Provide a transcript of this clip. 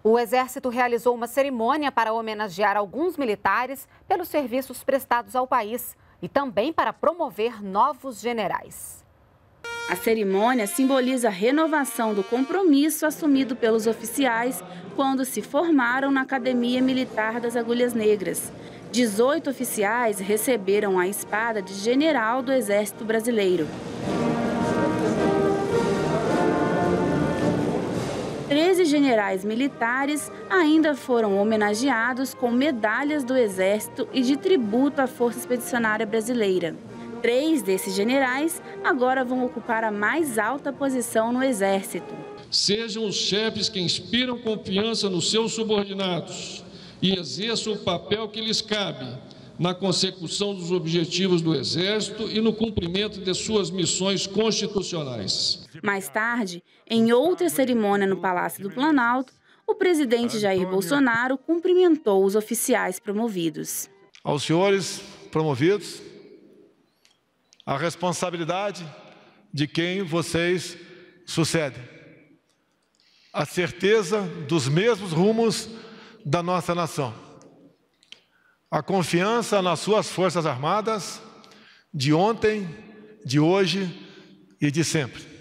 O Exército realizou uma cerimônia para homenagear alguns militares pelos serviços prestados ao país e também para promover novos generais. A cerimônia simboliza a renovação do compromisso assumido pelos oficiais quando se formaram na Academia Militar das Agulhas Negras. 18 oficiais receberam a espada de general do Exército Brasileiro. 13 generais militares ainda foram homenageados com medalhas do Exército e de tributo à Força Expedicionária Brasileira. 3 desses generais agora vão ocupar a mais alta posição no Exército. Sejam os chefes que inspiram confiança nos seus subordinados e exerçam o papel que lhes cabe na consecução dos objetivos do Exército e no cumprimento de suas missões constitucionais. Mais tarde, em outra cerimônia no Palácio do Planalto, o presidente Jair Bolsonaro cumprimentou os oficiais promovidos. Aos senhores promovidos, a responsabilidade de quem vocês sucedem, a certeza dos mesmos rumos da nossa nação, a confiança nas suas Forças Armadas de ontem, de hoje e de sempre.